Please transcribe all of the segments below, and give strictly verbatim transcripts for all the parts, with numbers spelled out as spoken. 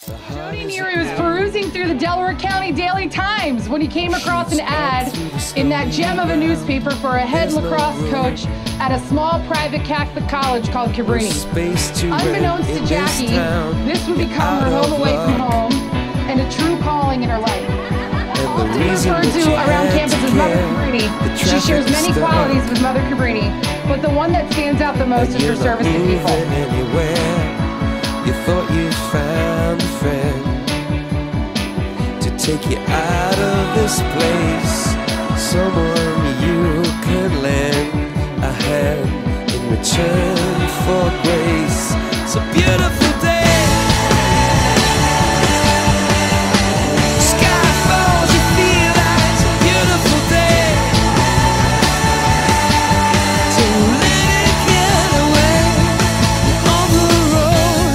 Jody Neary was perusing through the Delaware County Daily Times when he came across an ad in that gem of a newspaper for a head lacrosse coach at a small private Catholic college called Cabrini. Unbeknownst to Jackie, this would become her home away from home and a true calling in her life. Often referred to around campus as Mother Cabrini, she shares many qualities with Mother Cabrini, but the one that stands out the most is her service to people. You thought you found a friend to take you out of this place, someone you could lend a hand in return for grace. It's a beautiful day. Sky falls, you feel like it's a beautiful day. To let it get away on the road.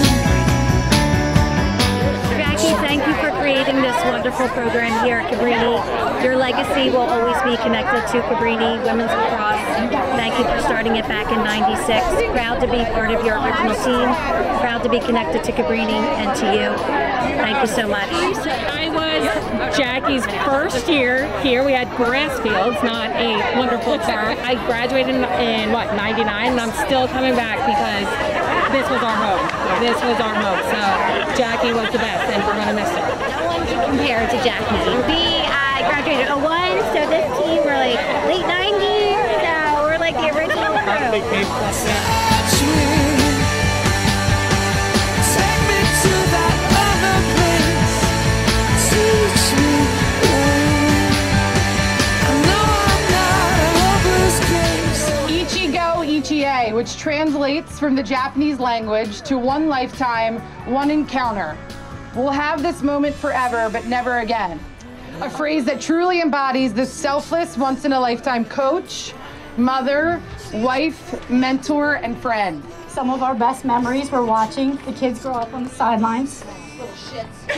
Jackie, thank you for creating this wonderful program here at Cabrini. Your legacy will always be connected to Cabrini Women's Lacrosse. Thank you for starting it back in ninety-six. Proud to be part of your original team. Proud to be connected to Cabrini and to you. Thank you so much. I was Jackie's first year here. We had grass fields, not a wonderful turf. I graduated in, in what, ninety-nine, and I'm still coming back because this was our home. This was our home. So Jackie was the best, and we're going to miss her. No one can compare to Jackie. We uh, graduated oh one, so this team were like late nineties, so we're like the original crew. Ichigo Ichie, which translates from the Japanese language to one lifetime, one encounter. We'll have this moment forever, but never again. A phrase that truly embodies this selfless, once-in-a-lifetime coach, mother, wife, mentor, and friend. Some of our best memories were watching the kids grow up on the sidelines. Little shits.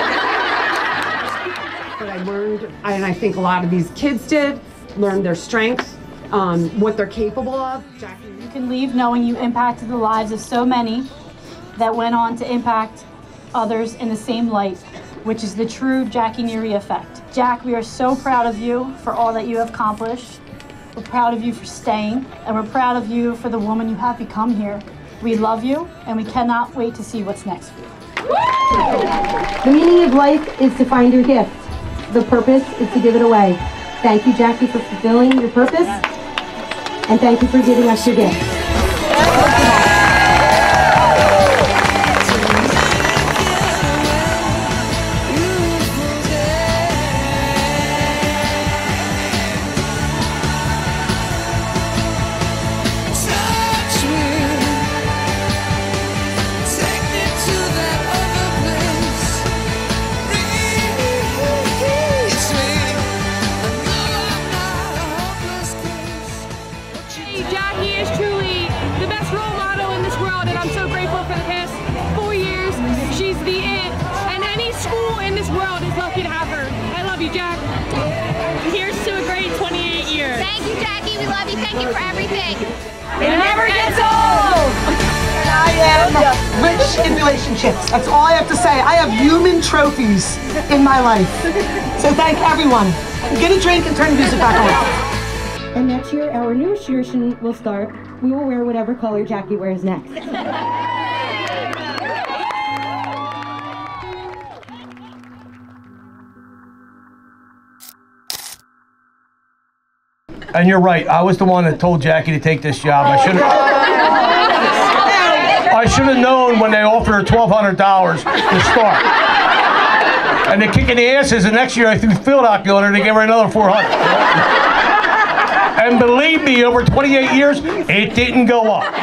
But I learned, and I think a lot of these kids did, learned their strengths, um, what they're capable of. Jackie, you can leave knowing you impacted the lives of so many that went on to impact others in the same light, which is the true Jackie Neary effect. Jack, we are so proud of you for all that you have accomplished. We're proud of you for staying, and we're proud of you for the woman you have become here. We love you, and we cannot wait to see what's next for you. The meaning of life is to find your gift. The purpose is to give it away. Thank you, Jackie, for fulfilling your purpose, and thank you for giving us your gift. Jackie is truly the best role model in this world, and I'm so grateful for the past four years. She's the it, and any school in this world is lucky to have her. I love you, Jack. Here's to a great twenty-eight years. Thank you, Jackie. We love you. Thank you for everything. It never gets old! I am rich in relationships. That's all I have to say. I have human trophies in my life. So thank everyone. Get a drink and turn the music back on. And next year, our newest tradition will start. We will wear whatever color Jackie wears next. And you're right, I was the one that told Jackie to take this job. I should have I should have known when they offered her twelve hundred dollars to start. And the kick in the ass is the next year I threw field hockey on her, they gave her another four hundred dollars. And believe me, over twenty-eight years, it didn't go up.